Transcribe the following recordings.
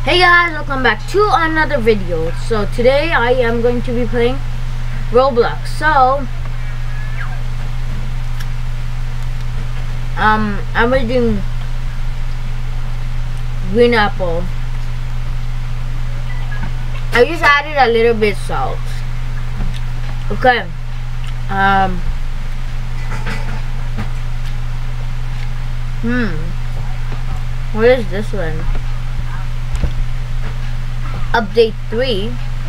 Hey guys, welcome back to another video. So today I am going to be playing Roblox. So I'm reading green apple. I just added a little bit salt. Okay. What is this one? Update 3.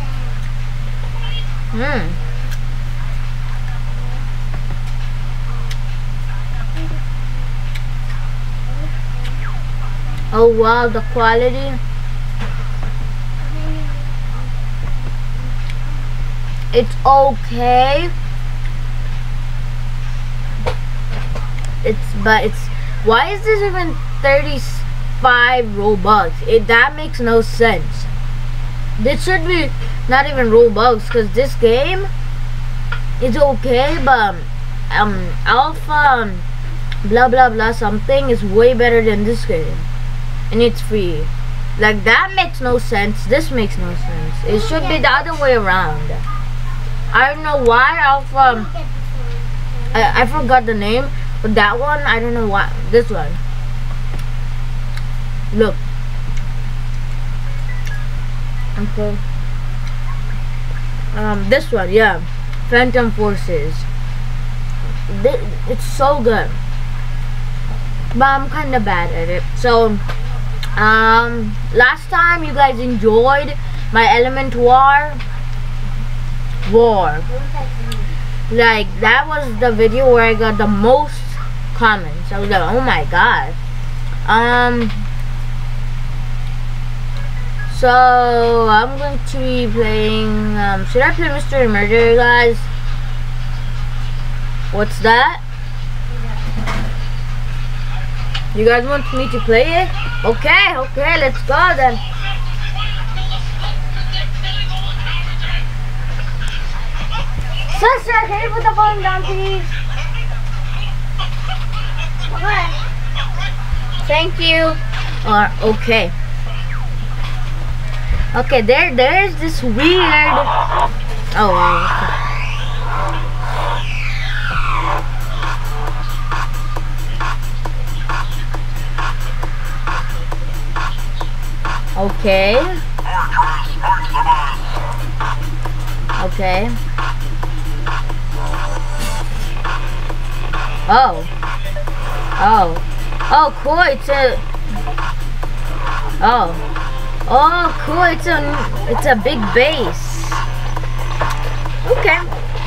Oh wow, the quality. It's okay. Why is this even 35 Robux? That makes no sense. This should be not even Robux, because this game is okay, but alpha blah blah blah something is way better than this game, and it's free. Like, that makes no sense. This makes no sense. It should be the other way around. I don't know why alpha. I forgot the name, but that one I don't know why. This one. Look. Okay. This one, yeah, Phantom Forces. It's so good, but I'm kind of bad at it. So, last time you guys enjoyed my Element War. Like, that was the video where I got the most comments. I was like, oh my god. So I'm going to be playing, should I play Mr. Murder, guys? What's that? You guys want me to play it? Okay, let's go then. Sister, can you put the phone down, please? Okay. Thank you. Okay. Okay, there's this weird. Oh wow. Okay. Okay. Oh, cool. It's a. Oh, cool! It's a big base. Okay.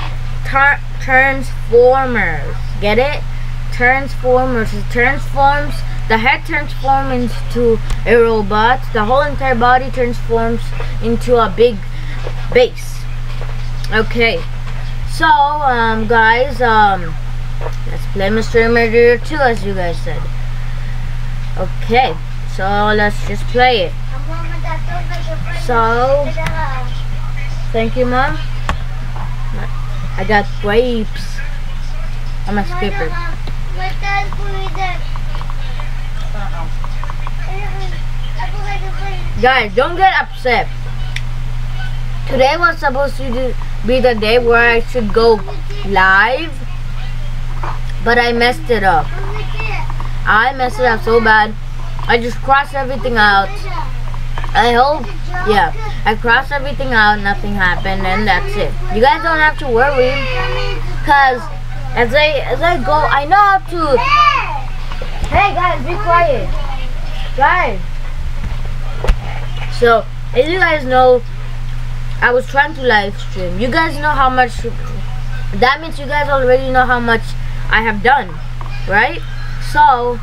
Transformers. Get it? Transformers. It transforms. The head transforms into a robot. The whole entire body transforms into a big base. Okay. So, guys, let's play Mr. Murder 2, as you guys said. Okay. So let's just play it. So, thank you, Mom. I got grapes. I'm a skipper. Guys, don't get upset. Today was supposed to be the day where I should go live, but I messed it up. I messed it up so bad. I just crossed everything out. I hope, yeah, I crossed everything out, nothing happened, and that's it. You guys don't have to worry, because as I go, I know how to. Hey guys, be quiet, guys. So, as you guys know, I was trying to live stream. You guys know how much. That means you guys already know how much I have done, right? So,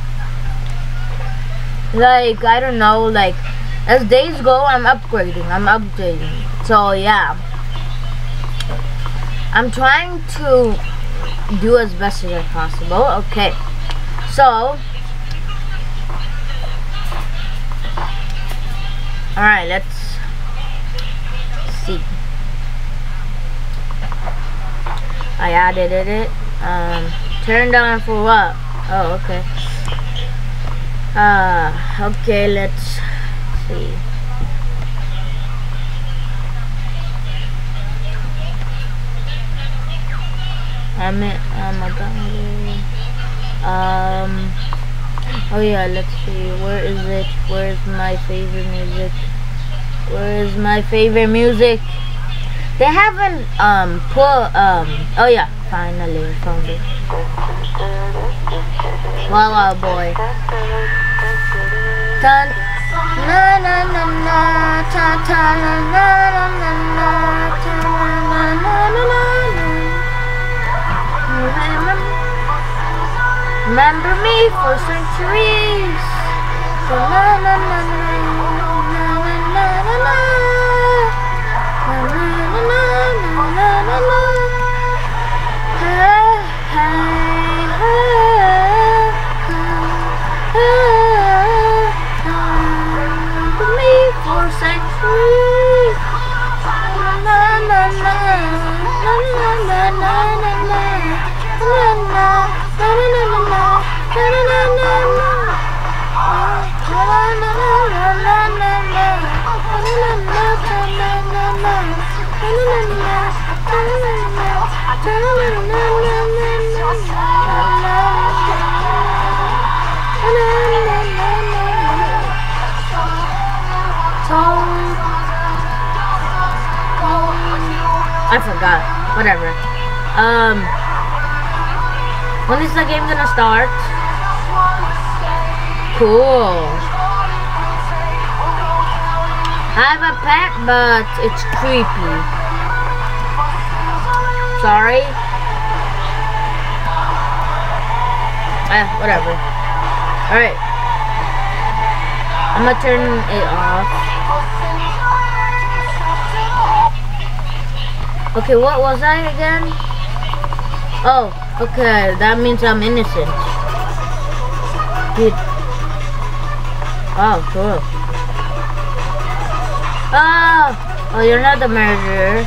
like, I don't know, like, as days go, I'm upgrading, I'm updating. So yeah, I'm trying to do as best as possible. Okay, so alright, let's see. I added it. Turn down for what? Oh, okay. Okay, let's see. Oh yeah, let's see. Where is it? Where's my favorite music? Where is my favorite music? They haven't put oh yeah, finally I found it. Voila boy. Dun na na na na ta ta na na na na na ta na na na na. Remember me for centuries. Na na na na na na na na. I forgot. Whatever. When is the game gonna start? Cool. I have a pet, but it's creepy. Sorry. Whatever. Alright. I'm gonna turn it off. Okay, what was I again? Oh, okay, that means I'm innocent. Dude. Oh, cool. Oh, you're not the murderer.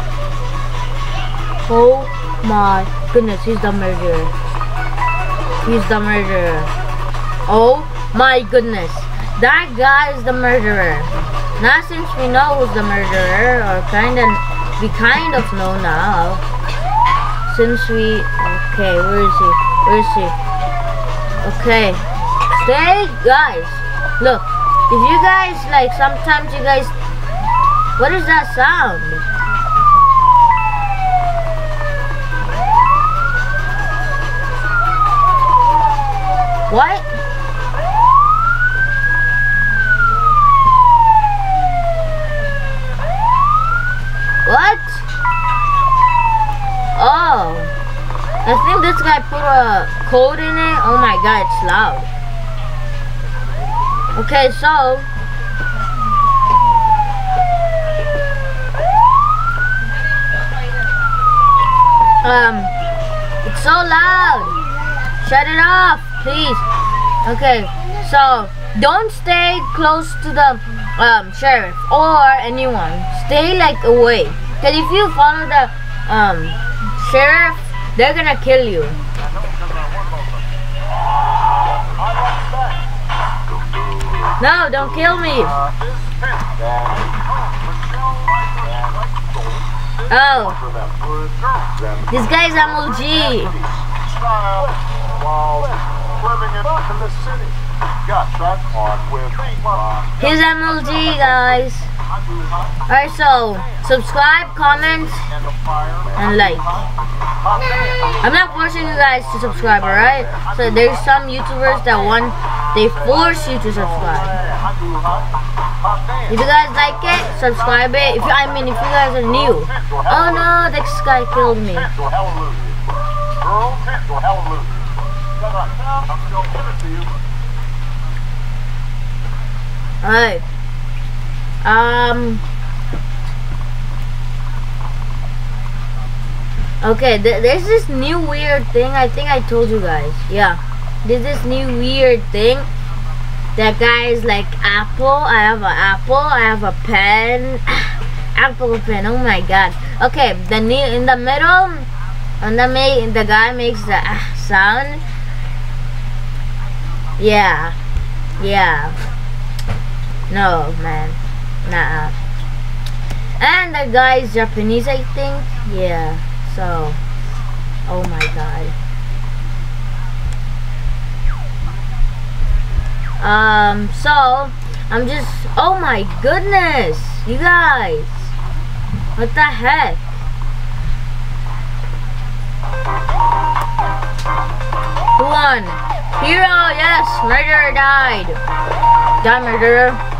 Oh my goodness, he's the murderer. He's the murderer. Oh my goodness, that guy is the murderer. Now since we know who's the murderer, or we kind of know now. Since okay, where is he? Where is he? Okay, stay, guys. Look, if you guys sometimes you guys, what is that sound? What? What? Oh, I think this guy put a code in it. Oh my god, it's loud. Okay, so it's so loud. Shut it off, please. Okay, so don't stay close to the sheriff or anyone. Stay away. Cause if you follow the sheriff, they're gonna kill you. No, don't kill me. Oh, this guy's MLG. Here's MLG, guys. Alright, so subscribe, comment, and like. I'm not forcing you guys to subscribe, alright? So there's some YouTubers that they force you to subscribe. If you guys like it, subscribe it. If you guys are new. Oh no, this guy killed me. Alright. Okay, there's this new weird thing. I think I told you guys. Yeah. There's this new weird thing. That guy is like apple. I have an apple. I have a pen. Apple pen. Oh my god. Okay, in the middle, and the guy makes the sound. Yeah. Yeah. No, man. Nah. And the guy's Japanese, I think. Yeah. So. Oh my god. So I'm just. Oh my goodness, you guys. What the heck? Who won? Hero, yes. Murderer died. Die, murderer.